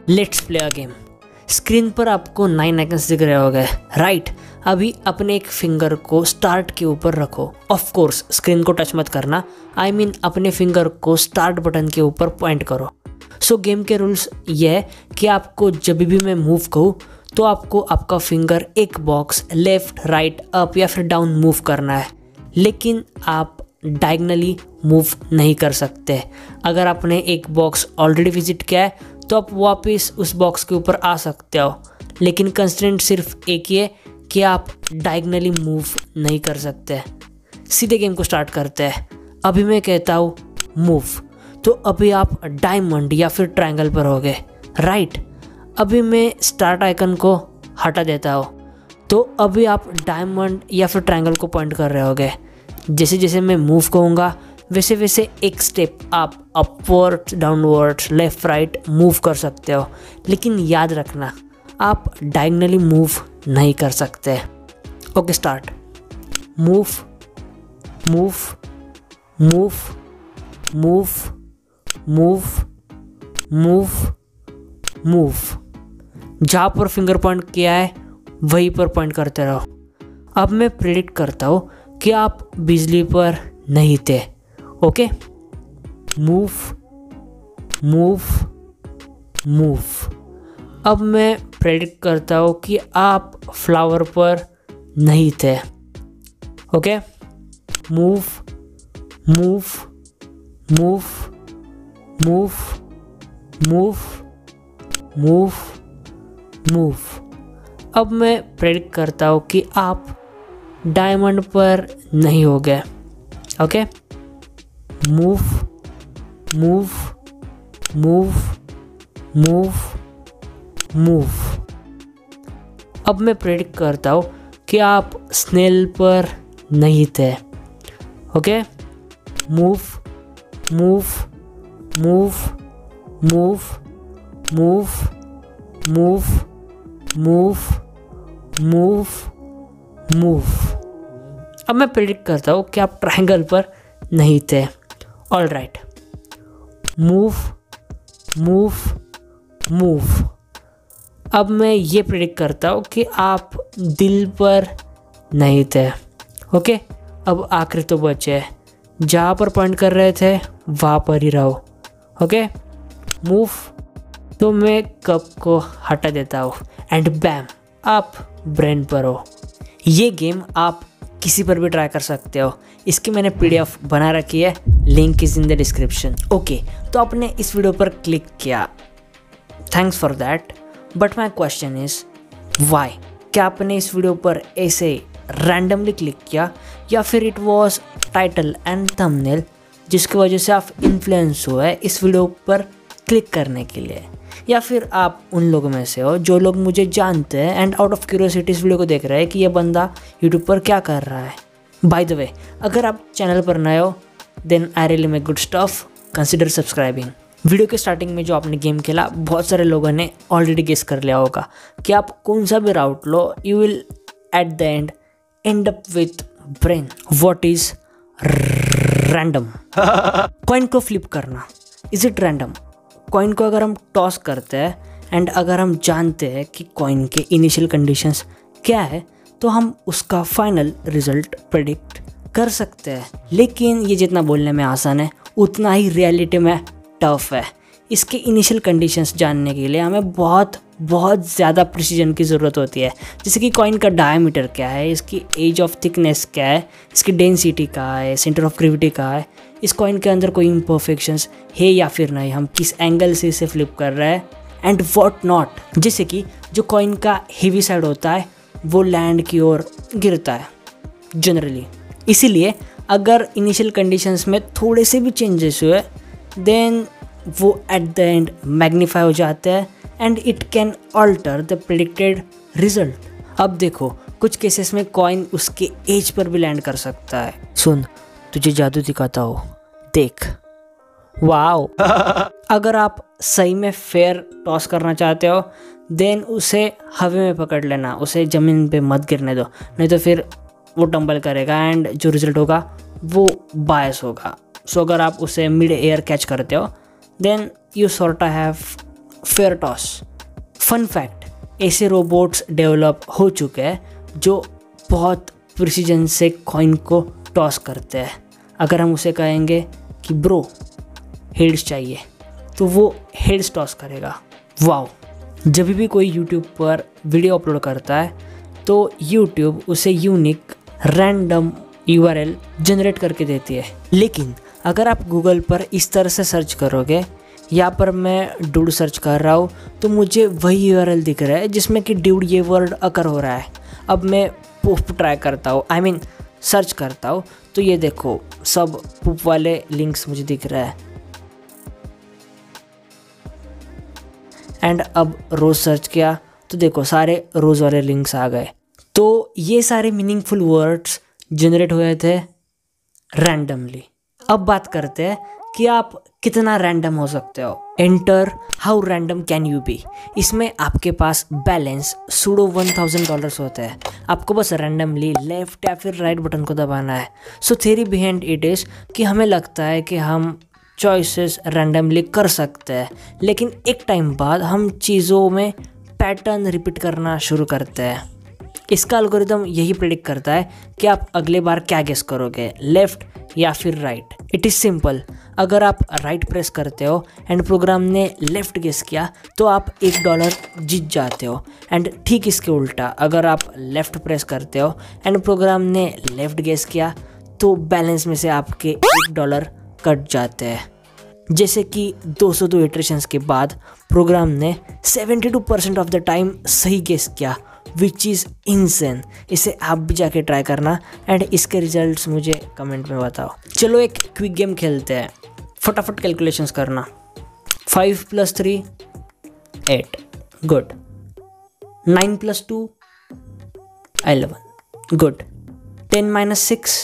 Let's play a game. Screen पर आपको 9 icons दिख रहे होंगे, राइट। अभी अपने एक फिंगर को स्टार्ट के ऊपर रखो। ऑफ कोर्स स्क्रीन को टच मत करना, आई मीन अपने फिंगर को स्टार्ट बटन के ऊपर पॉइंट करो। सो गेम के रूल्स ये है कि आपको जब भी मैं मूव कहूँ तो आपको आपका फिंगर एक बॉक्स लेफ्ट, राइट, अप या फिर डाउन मूव करना है, लेकिन आप डायगनली मूव नहीं कर सकते। अगर आपने एक बॉक्स ऑलरेडी विजिट किया है तो आप वापस उस बॉक्स के ऊपर आ सकते हो, लेकिन कंस्ट्रेंट सिर्फ एक ही है कि आप डायगनली मूव नहीं कर सकते। सीधे गेम को स्टार्ट करते हैं। अभी मैं कहता हूँ मूव, तो अभी आप डायमंड या फिर ट्रायंगल पर होगे, राइट। अभी मैं स्टार्ट आइकन को हटा देता हूँ, तो अभी आप डायमंड या फिर ट्रायंगल को पॉइंट कर रहे होगे। जैसे जैसे मैं मूव कहूँगा वैसे वैसे एक स्टेप आप upwards, downwards, left, right move कर सकते हो, लेकिन याद रखना आप डायगनली मूव नहीं कर सकते। Okay, start. Move move move move move move move. जहाँ पर फिंगर पॉइंट किया है वहीं पर पॉइंट करते रहो। अब मैं प्रेडिक्ट करता हूँ कि आप बिजली पर नहीं थे। Okay, move move move. अब मैं प्रेडिक्ट करता हूँ कि आप फ्लावर पर नहीं थे। Okay, move move move move move move move. अब मैं प्रेडिक्ट करता हूँ कि आप डायमंड पर नहीं हो गए। Okay, move move move move move. अब मैं प्रेडिक्ट करता हूँ कि आप स्नेल पर नहीं थे। Okay, move move move move move move move move move. अब मैं प्रेडिक्ट करता हूँ कि आप ट्रायंगल पर नहीं थे। All right, move move move. अब मैं ये प्रेडिक्ट करता हूँ कि आप दिल पर नहीं थे। ओके, अब आखिरी तो बचे, जहाँ पर पॉइंट कर रहे थे वहाँ पर ही रहो। Okay, move. तो मैं कप को हटा देता हूँ एंड बैम, आप ब्रेन पर हो। ये गेम आप किसी पर भी ट्राई कर सकते हो। इसकी मैंने PDF बना रखी है, link is in the description. Okay, तो आपने इस वीडियो पर क्लिक किया, thanks for that. But my question is why? क्या आपने इस वीडियो पर ऐसे रैंडमली क्लिक किया, या फिर it was title and thumbnail जिसकी वजह से आप इन्फ्लुएंस हुए इस वीडियो पर क्लिक करने के लिए, या फिर आप उन लोगों में से हो जो लोग मुझे जानते हैं एंड आउट ऑफ क्यूरियोसिटी इस वीडियो को देख रहे हैं कि ये बंदा यूट्यूब पर क्या कर रहा है। बाय द वे, अगर आप चैनल पर नए हो then I really make good stuff, consider subscribing. Video के स्टार्टिंग में जो आपने गेम खेला, बहुत सारे लोगों ने ऑलरेडी गेस कर लिया होगा कि आप कौन सा भी राउट लो, you will at the end up with brain. What is random? Coin को फ्लिप करना, इज इट रैंडम? कॉइन को अगर हम टॉस करते हैं एंड अगर हम जानते हैं कि कॉइन के इनिशियल कंडीशंस क्या है, तो हम उसका फाइनल रिजल्ट प्रेडिक्ट कर सकते हैं। लेकिन ये जितना बोलने में आसान है उतना ही रियलिटी में टफ है। इसके इनिशियल कंडीशंस जानने के लिए हमें बहुत ज़्यादा प्रिसीजन की ज़रूरत होती है। जैसे कि कॉइन का डायमीटर क्या है, इसकी एज ऑफ थिकनेस क्या है, इसकी डेंसिटी कहाँ है, सेंटर ऑफ ग्रेविटी कहाँ है, इस कॉइन के अंदर कोई इम्परफेक्शंस है या फिर नहीं, हम किस एंगल से इसे फ्लिप कर रहे हैं एंड व्हाट नॉट। जैसे कि जो कॉइन का हेवी साइड होता है वो लैंड की ओर गिरता है जनरली। इसीलिए अगर इनिशियल कंडीशंस में थोड़े से भी चेंजेस हुए देन वो एट द एंड मैग्नीफाई हो जाते हैं and it can alter the predicted result. अब देखो, कुछ केसेस में कॉइन उसके एज पर भी लैंड कर सकता है। सुन, तुझे जादू दिखाता हो, देख। वाओ। अगर आप सही में फेयर टॉस करना चाहते हो देन उसे हवा में पकड़ लेना, उसे ज़मीन पे मत गिरने दो, नहीं तो फिर वो टंबल करेगा एंड जो रिजल्ट होगा वो बायस होगा। सो अगर आप उसे मिड एयर कैच करते हो then you sort have fair toss. Fun fact, ऐसे रोबोट्स डेवलप हो चुके हैं जो बहुत प्रिसीजन से कॉइन को टॉस करते हैं। अगर हम उसे कहेंगे कि ब्रो हेड्स चाहिए तो वो हेड्स टॉस करेगा। वाओ। जब भी कोई यूट्यूब पर वीडियो अपलोड करता है तो यूट्यूब उसे यूनिक रैंडम URL जनरेट करके देती है। लेकिन अगर आप गूगल पर इस तरह से सर्च करोगे, यहाँ पर मैं ड्यूड सर्च कर रहा हूँ तो मुझे वही URL दिख रहा है जिसमें कि ड्यूड ये वर्ड अकर हो रहा है। अब मैं पुप ट्राई करता हूँ, सर्च करता हूँ तो ये देखो सब पुप वाले लिंक्स मुझे दिख रहा है। एंड अब रोज़ सर्च किया तो देखो सारे रोज़ वाले लिंक्स आ गए। तो ये सारे मीनिंगफुल वर्ड्स जनरेट हुए थे रैंडमली। अब बात करते हैं कि आप कितना रैंडम हो सकते हो। Enter how random can you be. इसमें आपके पास बैलेंस सूडो $1000 होता है। आपको बस रैंडमली लेफ्ट या फिर राइट बटन को दबाना है। So theory behind it is कि हमें लगता है कि हम चॉइसेस रैंडमली कर सकते हैं, लेकिन एक टाइम बाद हम चीज़ों में पैटर्न रिपीट करना शुरू करते हैं। इसका एल्गोरिदम यही प्रेडिक्ट करता है कि आप अगले बार क्या गेस करोगे, लेफ्ट या फिर राइट। It is simple. अगर आप राइट प्रेस करते हो एंड प्रोग्राम ने लेफ्ट गेस किया तो आप $1 जीत जाते हो। एंड ठीक इसके उल्टा, अगर आप लेफ्ट प्रेस करते हो एंड प्रोग्राम ने लेफ्ट गेस किया तो बैलेंस में से आपके $1 कट जाते हैं। जैसे कि 202 इटरेशंस के बाद प्रोग्राम ने 72% ऑफ द टाइम सही गेस किया, विच इज़ इंसेन। इसे आप भी जाके ट्राई करना एंड इसके रिजल्ट्स मुझे कमेंट में बताओ। चलो एक क्विक गेम खेलते हैं, फटाफट कैलकुलेशंस करना। 5 + 3 8, गुड। 9 + 2 11, गुड। 10 - 6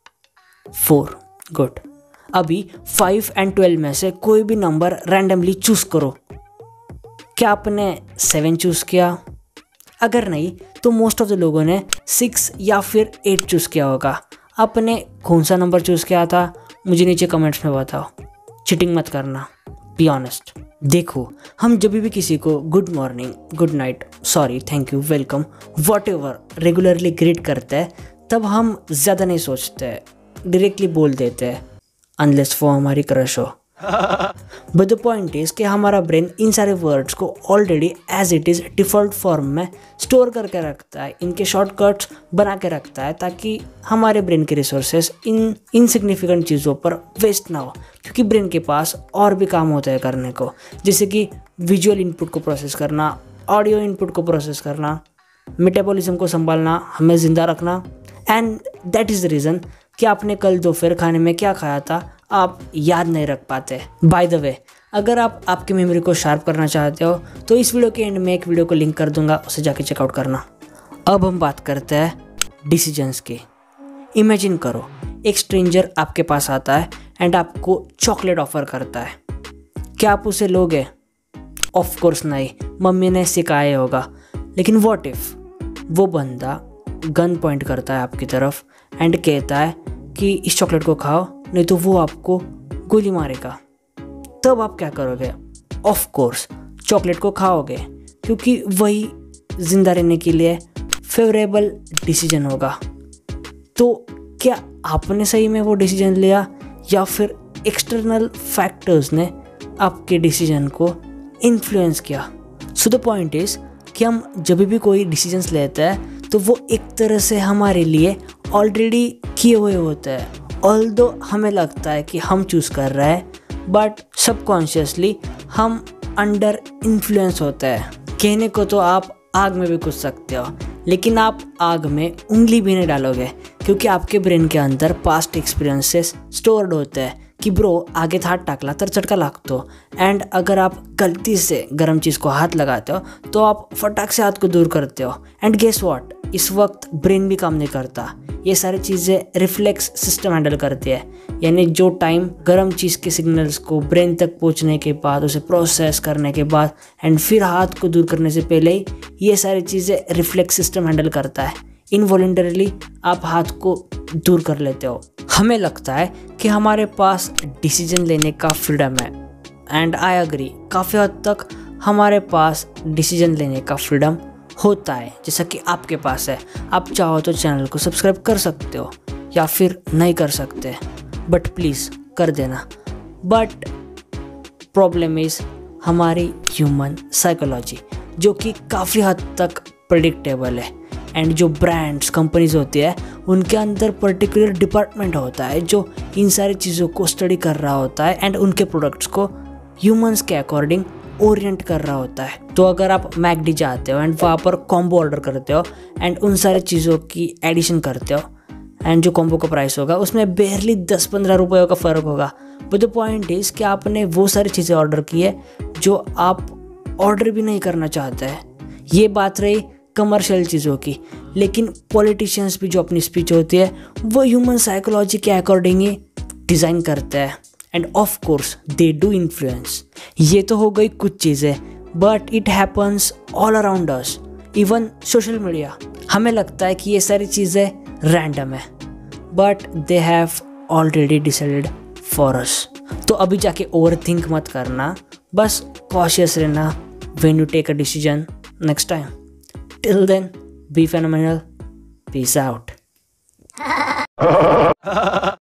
4, गुड। अभी 5 और 12 में से कोई भी नंबर रैंडमली चूज करो। क्या आपने 7 चूज किया? अगर नहीं तो मोस्ट ऑफ द लोगों ने 6 या फिर 8 चूज़ किया होगा। आपने कौन सा नंबर चूज़ किया था मुझे नीचे कमेंट्स में बताओ। चीटिंग मत करना, बी ऑनेस्ट। देखो, हम जब भी किसी को good morning, good night, sorry, thank you, welcome, whatever regularly greet करते हैं तब हम ज़्यादा नहीं सोचते, डायरेक्टली बोल देते हैं, अनलेस वो हमारी क्रश हो। बट द पॉइंट इज कि हमारा ब्रेन इन सारे वर्ड्स को already as it is default form में स्टोर करके रखता है, इनके शॉर्टकट्स बना के रखता है ताकि हमारे ब्रेन के रिसोर्सेज इन इनसिग्निफिकेंट चीज़ों पर वेस्ट ना हो। क्योंकि ब्रेन के पास और भी काम होता है करने को, जैसे कि विजुअल इनपुट को प्रोसेस करना, ऑडियो इनपुट को प्रोसेस करना, मेटाबॉलिज्म को संभालना, हमें ज़िंदा रखना। And that is the reason कि आपने कल दोपहर खाने में क्या खाया था आप याद नहीं रख पाते। बाय द वे, अगर आप आपकी मेमोरी को शार्प करना चाहते हो तो इस वीडियो के एंड में एक वीडियो को लिंक कर दूंगा, उसे जाके चेकआउट करना। अब हम बात करते हैं डिसीजंस की। इमेजिन करो एक स्ट्रेंजर आपके पास आता है एंड आपको चॉकलेट ऑफर करता है, क्या आप उसे लोगे? ऑफ कोर्स नहीं, मम्मी ने सिखाया होगा। लेकिन व्हाट इफ वो बंदा गन पॉइंट करता है आपकी तरफ एंड कहता है कि इस चॉकलेट को खाओ नहीं तो वो आपको गोली मारेगा, तब आप क्या करोगे? ऑफ कोर्स चॉकलेट को खाओगे, क्योंकि वही जिंदा रहने के लिए फेवरेबल डिसीजन होगा। तो क्या आपने सही में वो डिसीजन लिया या फिर एक्सटर्नल फैक्टर्स ने आपके डिसीजन को इन्फ्लुएंस किया? सो द पॉइंट इज कि हम जब भी कोई डिसीजंस लेते हैं तो वो एक तरह से हमारे लिए ऑलरेडी किए हुए होते हैं। ऑल्दो हमें लगता है कि हम चूज़ कर रहे हैं, बट सबकॉन्शियसली हम अंडर इन्फ्लुएंस होते हैं। कहने को तो आप आग में भी कूद सकते हो, लेकिन आप आग में उंगली भी नहीं डालोगे, क्योंकि आपके ब्रेन के अंदर पास्ट एक्सपिरियंसेस स्टोर्ड होते हैं कि ब्रो आगे हाथ टाकला तर चटका लागतो। एंड अगर आप गलती से गर्म चीज़ को हाथ लगाते हो तो आप फटाक से हाथ को दूर करते हो। एंड गेस व्हाट, इस वक्त ब्रेन भी काम नहीं करता, ये सारी चीज़ें रिफ्लेक्स सिस्टम हैंडल करती है। यानी जो टाइम गर्म चीज़ के सिग्नल्स को ब्रेन तक पहुंचने के बाद, उसे प्रोसेस करने के बाद एंड फिर हाथ को दूर करने से पहले ही ये सारी चीज़ें रिफ्लेक्स सिस्टम हैंडल करता है। इनवॉलंटरीली आप हाथ को दूर कर लेते हो। हमें लगता है कि हमारे पास डिसीजन लेने का फ्रीडम है, एंड आई एग्री, काफ़ी हद तक हमारे पास डिसीजन लेने का फ्रीडम होता है, जैसा कि आपके पास है। आप चाहो तो चैनल को सब्सक्राइब कर सकते हो या फिर नहीं कर सकते, बट प्लीज़ कर देना। बट प्रॉब्लम इज़ हमारी ह्यूमन साइकोलॉजी, जो कि काफ़ी हद तक प्रेडिक्टेबल है। एंड जो ब्रांड्स कंपनीज होती है उनके अंदर पर्टिकुलर डिपार्टमेंट होता है जो इन सारी चीज़ों को स्टडी कर रहा होता है एंड उनके प्रोडक्ट्स को ह्यूमंस के अकॉर्डिंग ओरिएंट कर रहा होता है। तो अगर आप मैकडी जाते हो एंड वहाँ पर कॉम्बो ऑर्डर करते हो एंड उन सारी चीज़ों की एडिशन करते हो एंड जो कॉम्बो का प्राइस होगा उसमें बेरली 10-15 रुपयों का फ़र्क होगा। बट द पॉइंट इज़ कि आपने वो सारी चीज़ें ऑर्डर की है जो आप ऑर्डर भी नहीं करना चाहते हैं। ये बात रही कमर्शियल चीज़ों की, लेकिन पॉलिटिशियंस भी जो अपनी स्पीच होती है वो ह्यूमन साइकोलॉजी के अकॉर्डिंग ही डिज़ाइन करते हैं and of course they do influence. ये तो हो गई कुछ चीज़ें, but it happens all around us, even social media. हमें लगता है कि ये सारी चीज़ें रैंडम है, but they have already decided for us. तो अभी जाके ओवर थिंक मत करना, बस कॉशियस रहना when you take a decision next time. Till then, be phenomenal. Peace out.